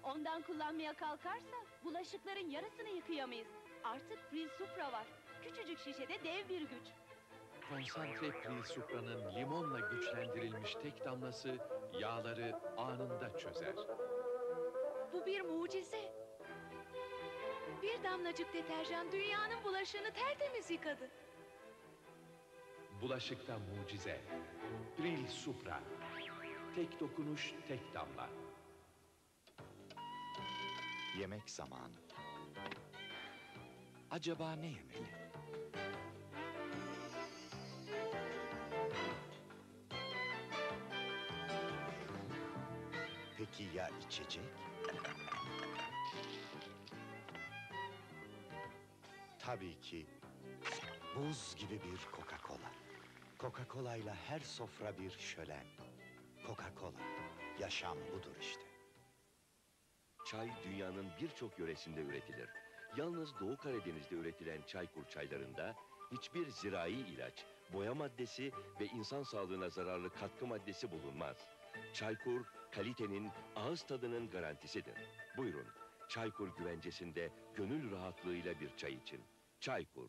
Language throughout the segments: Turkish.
Ondan kullanmaya kalkarsa bulaşıkların yarısını yıkayamayız. Artık Pril Supra var. Küçücük şişede dev bir güç. Konsantre Pril Supra'nın limonla güçlendirilmiş tek damlası yağları anında çözer. Bu bir mucize. Bir damlacık deterjan dünyanın bulaşığını tertemiz yıkadı. Bulaşıkta mucize. Pril Supra. Tek dokunuş, tek damla. Yemek zamanı. Acaba ne yemeli? Peki ya içecek? Tabii ki buz gibi bir Coca-Cola. Coca-Cola ile her sofra bir şölen. Coca-Cola, yaşam budur işte. Çay dünyanın birçok yöresinde üretilir. Yalnız Doğu Karadeniz'de üretilen Çaykur çaylarında hiçbir zirai ilaç, boya maddesi ve insan sağlığına zararlı katkı maddesi bulunmaz. Çaykur, kalitenin, ağız tadının garantisidir. Buyurun, Çaykur güvencesinde gönül rahatlığıyla bir çay için. Çaykur.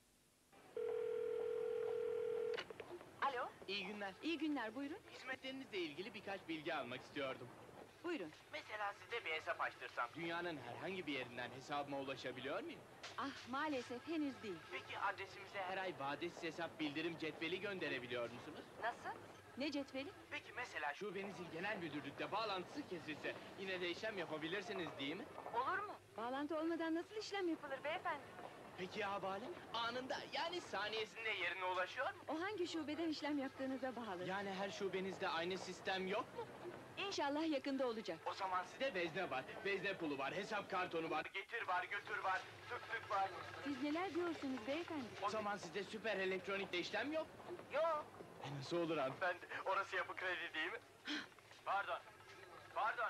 Alo, İyi günler. İyi günler, buyurun. Hizmetlerinizle ilgili birkaç bilgi almak istiyordum. Buyurun. Mesela size bir hesap açtırsam, dünyanın herhangi bir yerinden hesabıma ulaşabiliyor muyum? Ah, maalesef henüz değil. Peki adresimize her ay vadesiz hesap bildirim cetveli gönderebiliyor musunuz? Nasıl? Ne cetveli? Peki mesela şubenizin genel müdürlükte bağlantısı kesilse, yine de işlem yapabilirsiniz değil mi? Olur mu? Bağlantı olmadan nasıl işlem yapılır beyefendi? Peki ya havalem? Anında, yani saniyesinde yerine ulaşıyor mu? O hangi şubeden işlem yaptığınıza bağlı. Yani her şubenizde aynı sistem yok mu? İnşallah yakında olacak. O zaman size vezne var, vezne pulu var, hesap kartonu var, getir var, götür var, tık tık var. Siz neler diyorsunuz beyefendi? O zaman size süper elektronikte işlem yok. Yok. Nasıl olur hanımefendi? Orası yapı kredi değil mi? Pardon. Pardon.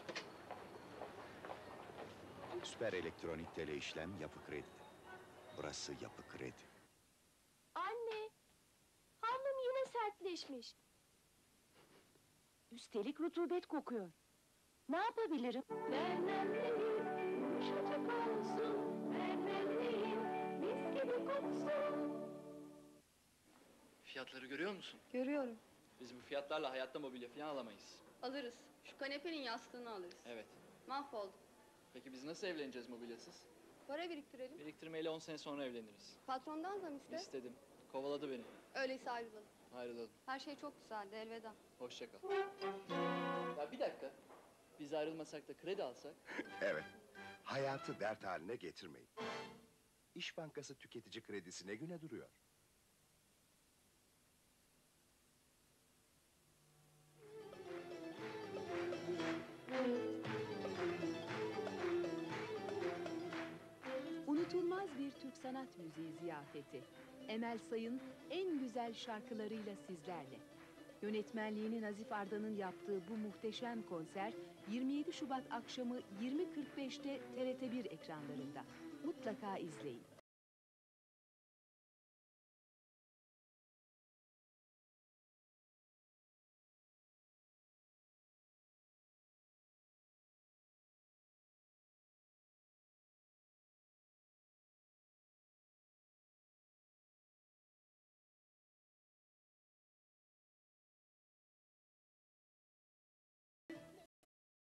Süper elektronik tele işlem Yapı Kredi. Burası Yapı Kredi. Anne, havlum yine sertleşmiş. Üstelik rutubet kokuyor. Ne yapabilirim? Vermemliyim, yumuşacık olsun. Vermemliyim, mis gibi koksun. Fiyatları görüyor musun? Görüyorum. Biz bu fiyatlarla hayatta mobilya falan alamayız. Alırız. Şu kanepenin yastığını alırız. Evet. Mahvolduk. Peki biz nasıl evleneceğiz mobilyasız? Para biriktirelim. Biriktirmeyle 10 sene sonra evleniriz. Patrondan zam iste. İstedim. Kovaladı beni. Öyleyse ayrılalım. Ayrılalım. Her şey çok güzeldi. Elveda. Hoşça kal. Ya bir dakika. Biz ayrılmasak da kredi alsak? Evet, hayatı dert haline getirmeyin. İş Bankası tüketici kredisi ne güne duruyor? Unutulmaz bir Türk sanat müziği ziyafeti. Emel Sayın en güzel şarkılarıyla sizlerle. Yönetmenliğini Nazif Arda'nın yaptığı bu muhteşem konser 27 Şubat akşamı 20.45'te TRT1 ekranlarında. Mutlaka izleyin.